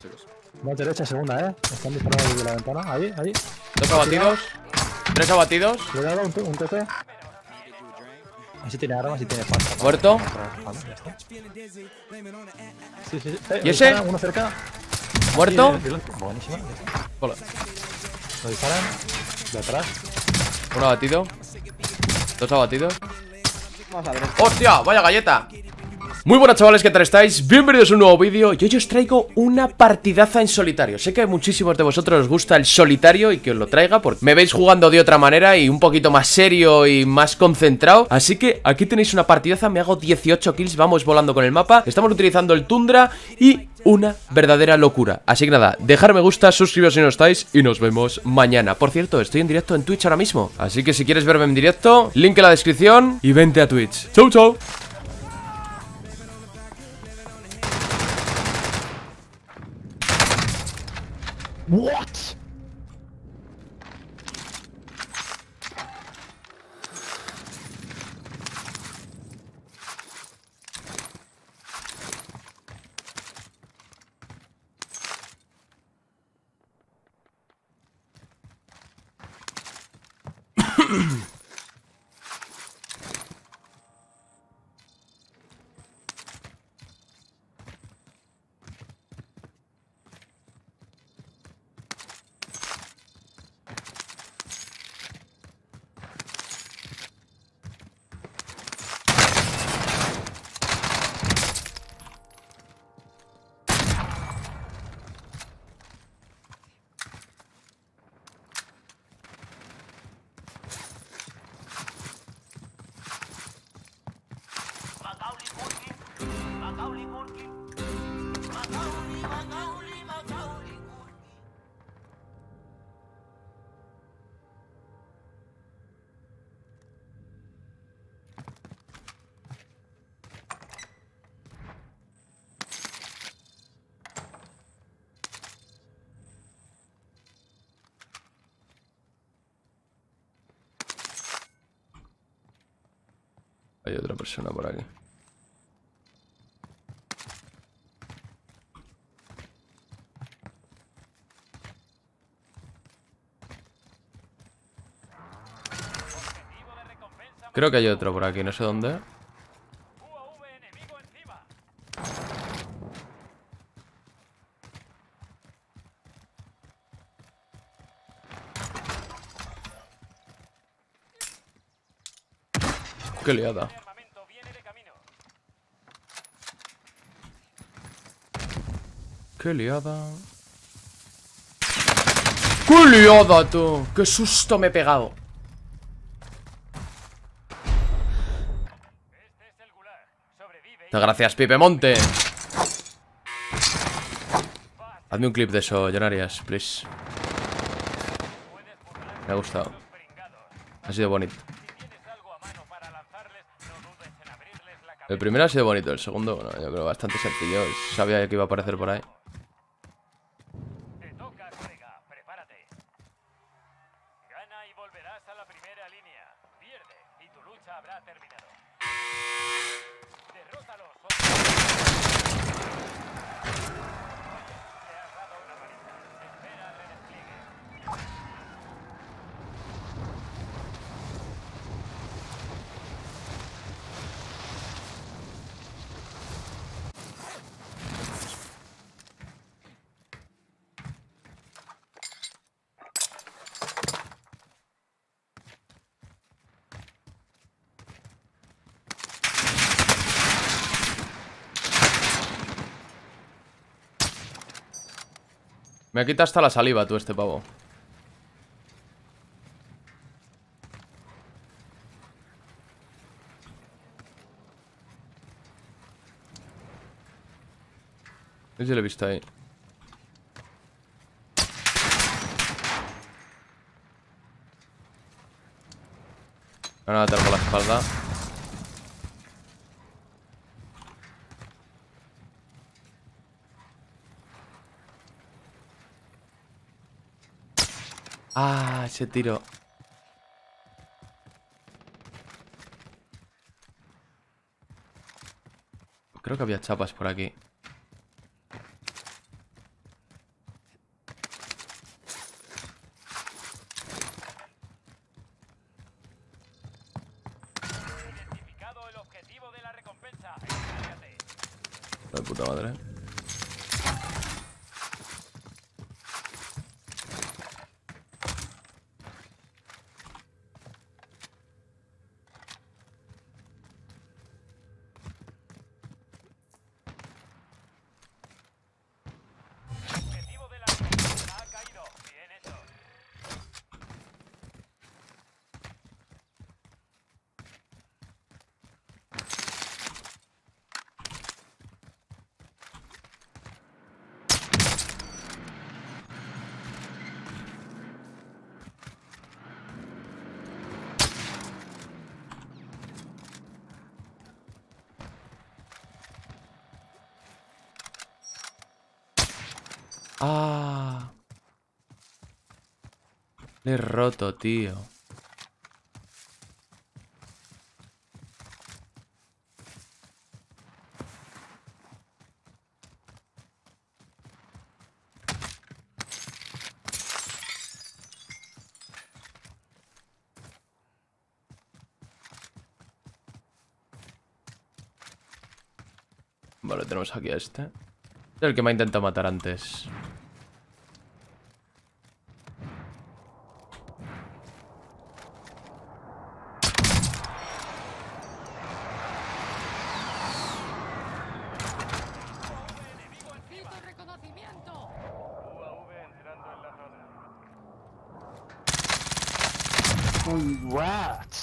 Más derecha, segunda, Están disparando desde la ventana. Ahí, ahí. 2 abatidos. 3 abatidos. Le he dado un TP. Así tiene armas y tiene pasta. Muerto. Vale, ya está. Sí, sí, sí. ¿Y ese? Disparan, uno cerca. Muerto. Buenísima. Ya está. Hola. Lo disparan. De atrás. 1 abatido. 2 abatidos. Vamos a ver. ¡Hostia! ¡Vaya galleta! Muy buenas, chavales, ¿qué tal estáis? Bienvenidos a un nuevo vídeo. Y hoy os traigo una partidaza en solitario. Sé que a muchísimos de vosotros os gusta el solitario y que os lo traiga porque me veis jugando de otra manera y un poquito más serio y más concentrado. Así que aquí tenéis una partidaza, me hago 18 kills, vamos volando con el mapa. Estamos utilizando el Tundra y una verdadera locura. Así que nada, dejar me gusta, suscribiros si no estáis y nos vemos mañana. Por cierto, estoy en directo en Twitch ahora mismo, así que si quieres verme en directo, link en la descripción y vente a Twitch. Chau, chau. What? Hay otra persona por aquí. Creo que hay otro por aquí, no sé dónde. Qué liada. Qué liada. ¡Qué liada, tú! ¡Qué susto me he pegado! Muchas gracias, Pipe Monte. Hazme un clip de eso, Jonarias, please. Me ha gustado. Ha sido bonito. El primero ha sido bonito, el segundo, bueno, yo creo bastante sencillo. Sabía que iba a aparecer por ahí. Te toca, colega, prepárate. Gana y volverás a la primera línea. Pierde y tu lucha habrá terminado. Derrótalos. Te has dado una paliza. Espera el redespliegue. Me ha quitado hasta la saliva, tú, este pavo. No sé si lo he visto ahí. Me van a matar por la espalda. Ah, ese tiro. Creo que había chapas por aquí. De puta madre. Objetivo de la línea. Ha caído. Bien hecho. Ah. Le he roto, tío. Vale, tenemos aquí a este. Es el que me ha intentado matar antes. UAV entrando en la zona. What?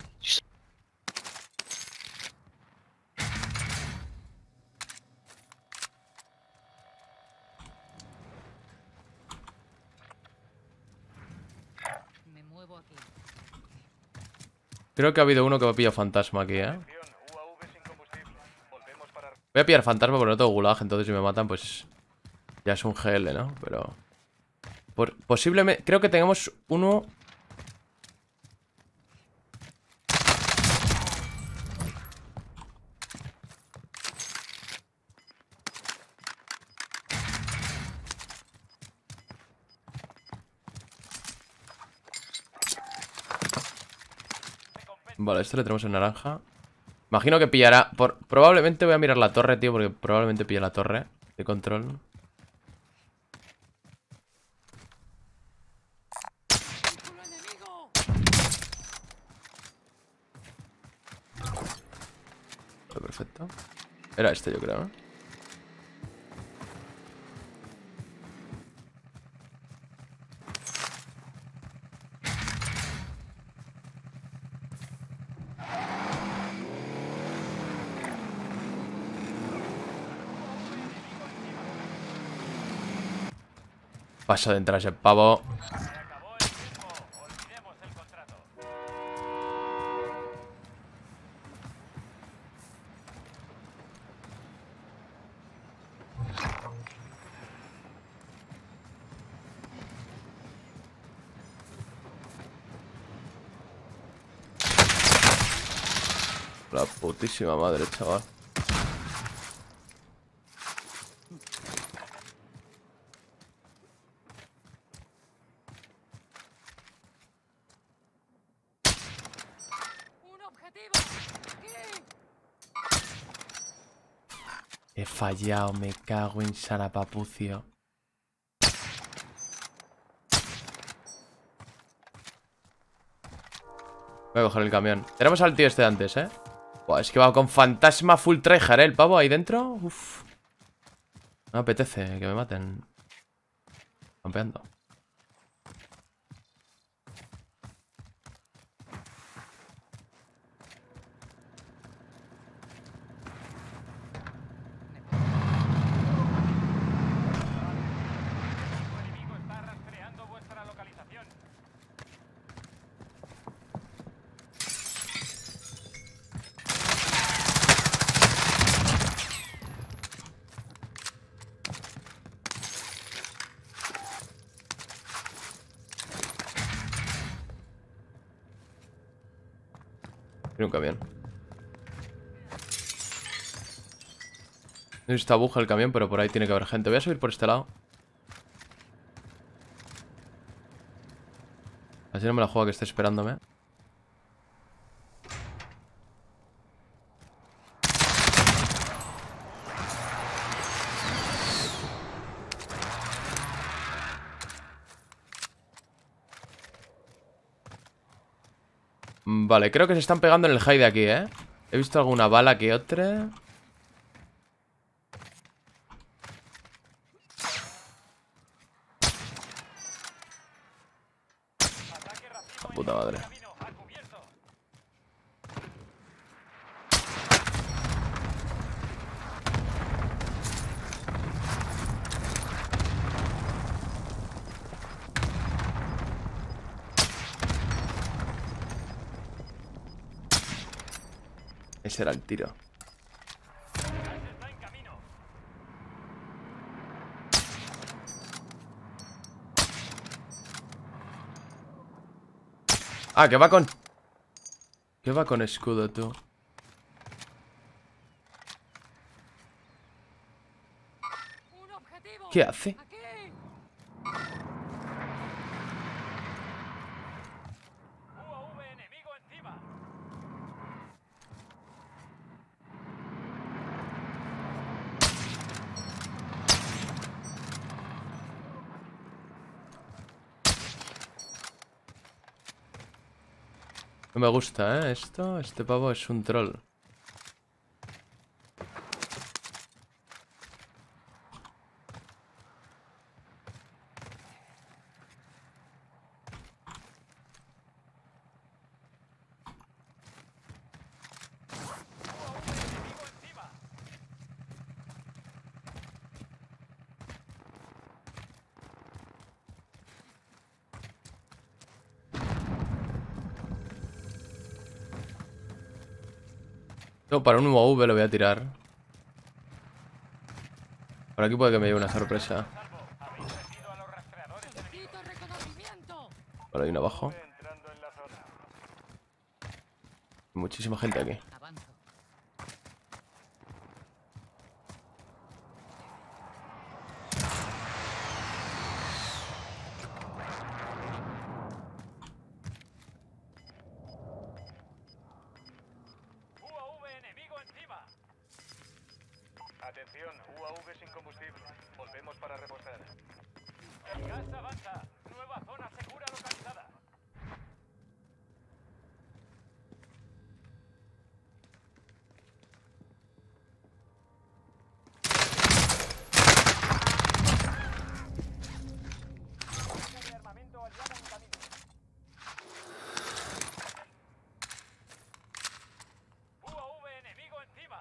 Me muevo aquí. Creo que ha habido uno que va a pillar fantasma aquí, ¿eh? Atención, UAV sin combustible. Volvemos para... Voy a pillar fantasma porque no tengo gulag, entonces si me matan, pues... Ya es un GL, ¿no? Pero... posiblemente... Creo que tenemos uno... Vale, este le tenemos en naranja. Imagino que pillará... Probablemente voy a mirar la torre, tío, porque probablemente pilla la torre de control. Vale, perfecto. Era este, yo creo, ¿eh? Paso de entrar ese pavo. Se acabó el tiempo. Olvidemos el contrato. La putísima madre, chaval. ¡Un objetivo! ¡Aquí! He fallado, me cago en Sarapapucio. Voy a coger el camión. Tenemos al tío este de antes, ¿eh? Buah, es que va con fantasma full tryhard, ¿eh? El pavo ahí dentro. Uf. No me apetece que me maten. Campeando. Su enemigo está rastreando vuestra localización. Tiene un camión. No está aguja el camión, pero por ahí tiene que haber gente. Voy a subir por este lado. Así no me la juego que esté esperándome. Vale, creo que se están pegando en el high de aquí, ¿eh? He visto alguna bala que otra. La puta madre. Camino, a cubierto. Ese era el tiro. Gas está en camino. Ah, que va con... Que va con escudo, tú. ¡Un objetivo! ¿Qué hace? ¡Aquí! UAV enemigo encima. No me gusta, ¿eh? Este pavo es un troll. Enemigo encima. No, para un UAV lo voy a tirar. Por aquí puede que me lleve una sorpresa. Salvo. Habéis vencido a los rastreadores enemigos. ¡Necesito reconocimiento! Por ahí uno abajo. Entrando en la zona. Muchísima gente aquí. Avanzo. UAV enemigo encima. Atención, UAV sin combustible. Volvemos para reposar. El gas avanza. Nueva zona segura localizada. Línea de armamento aliada en camino. UAV enemigo encima.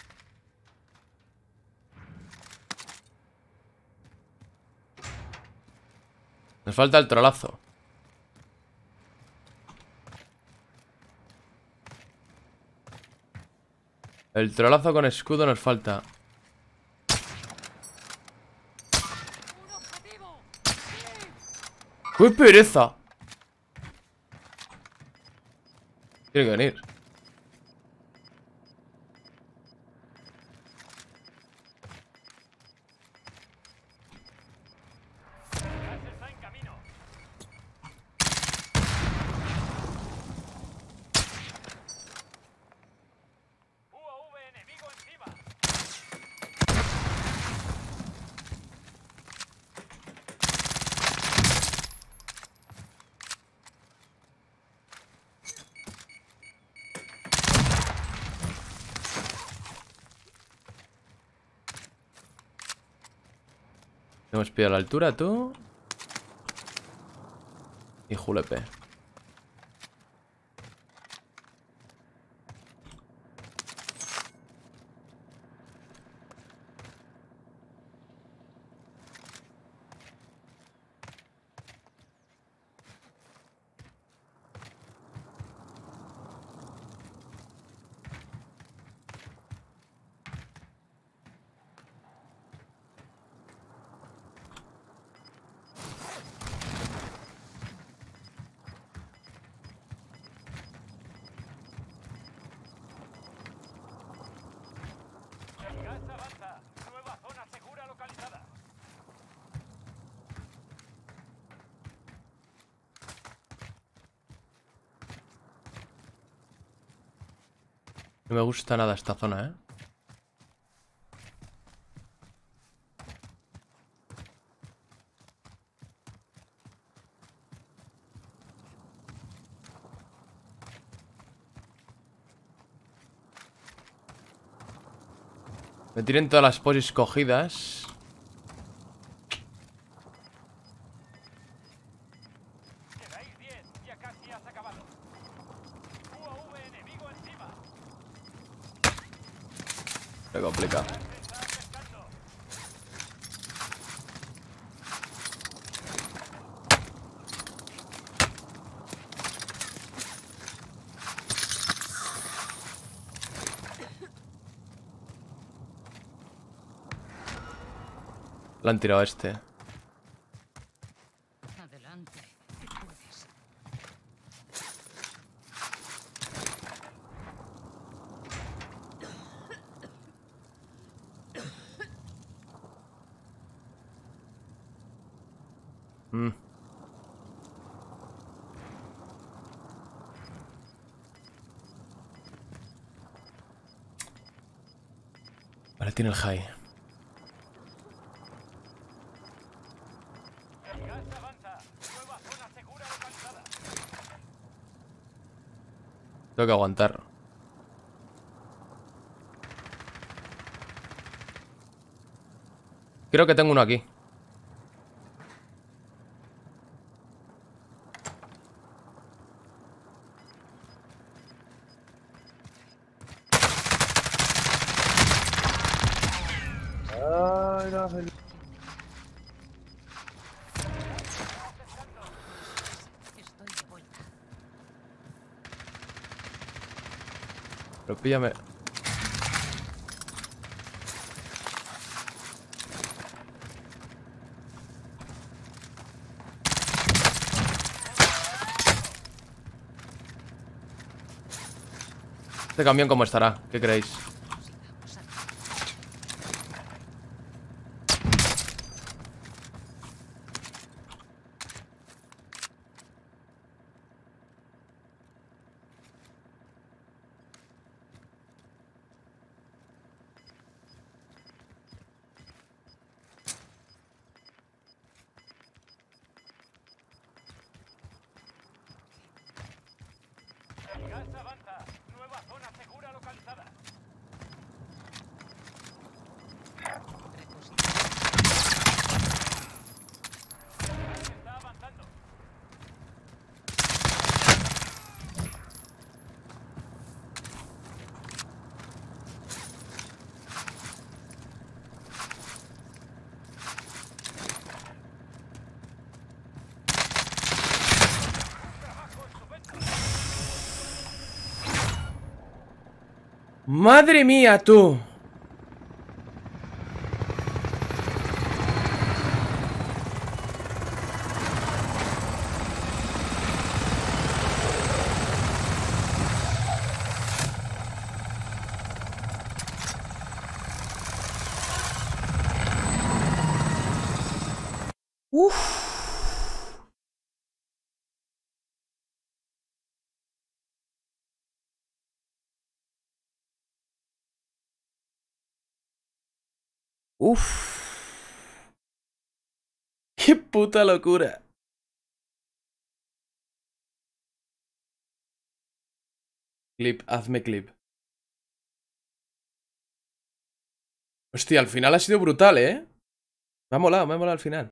Nos falta el trolazo. El trolazo con escudo nos falta. ¡Un objetivo! ¡Qué pereza! Tiene que venir. Gas está en camino. UAV enemigo encima. Hemos pillado la altura, tú. Y julepe. El gas avanza. Nueva zona segura localizada. No me gusta nada esta zona, ¿eh? Me tienen todas las posis cogidas. Quedáis 10, ya casi has acabado. UAV enemigo encima. Qué complicado. Se está acercando. Le han tirado a este. Adelante. Puedes. Mm. Vale, tiene el high. El gas avanza. Nueva zona segura localizada. Tengo que aguantar. Creo que tengo uno aquí. Ay, no, Estoy de vuelta. Pero píllame. Este camión cómo estará, ¿qué creéis? Sigamos aquí. El gas avanza. Nueva zona segura localizada. El gas está avanzando. Trabajo estupendo. ¡Madre mía, tú! Uf. ¡Qué puta locura! Clip, hazme clip. Hostia, al final ha sido brutal, ¿eh? Me ha molado al final.